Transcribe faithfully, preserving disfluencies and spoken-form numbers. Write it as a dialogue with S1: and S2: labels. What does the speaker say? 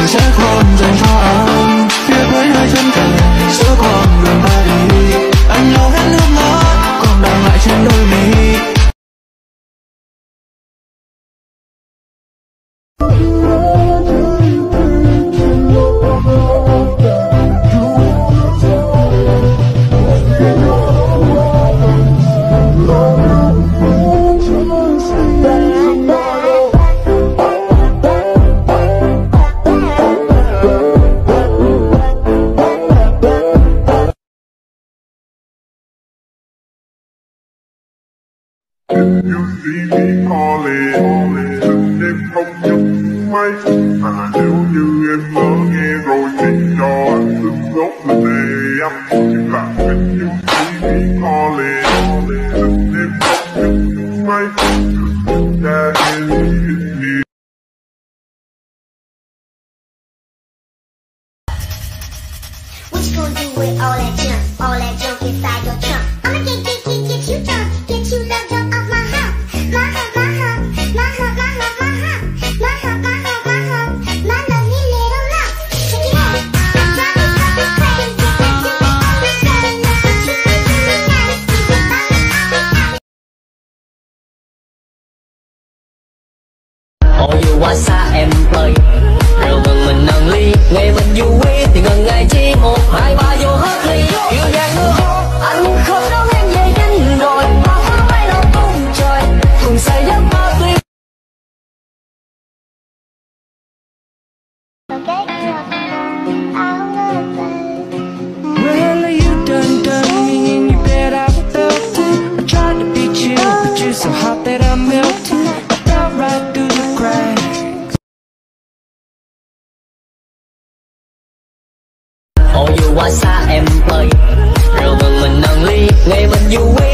S1: sẽ không dành cho anh. Viết với hai chân thề giữa con đường ta đi, anh lau hết nước mắt còn đang lại trên đôi mi.
S2: You see me calling, từng đêm không nhấc máy. Mà nếu như em lỡ nghe rồi thì cho anh từng gốc lên để ấp. Chỉ là when you see me calling, từng đêm không nhấc máy. Đã nghe gì.
S3: What you gonna do with all that junk, all that junk inside your trunk? I'ma get, get, get, get you drunk, get you the junk off my hump, my hump, my hump, my hump, my hump, my hump, my hump, my hump, my hump, my lovely little lump. Check it out, drive me so crazy, I do it every day, now you treat me really nasty, but I'm
S4: Ôi dù quá xa em ơi, rượu mừng mình nâng ly, ngày mình vui thì ngần ngày chi một hai ba vô hết ly. Yêu nhạc mưa ô, anh không đón em về nhanh rồi, mà hoa bay đâu tung trời, cùng say giấc mơ tuy.
S1: Well, you done done me and you bet I felt it. I tried to be chill, but you're so hot that I melted. I fell right through the cracks.
S4: Ôi dù quá xa em ơi, rượu mừng mình nâng ly, ngày mình vui.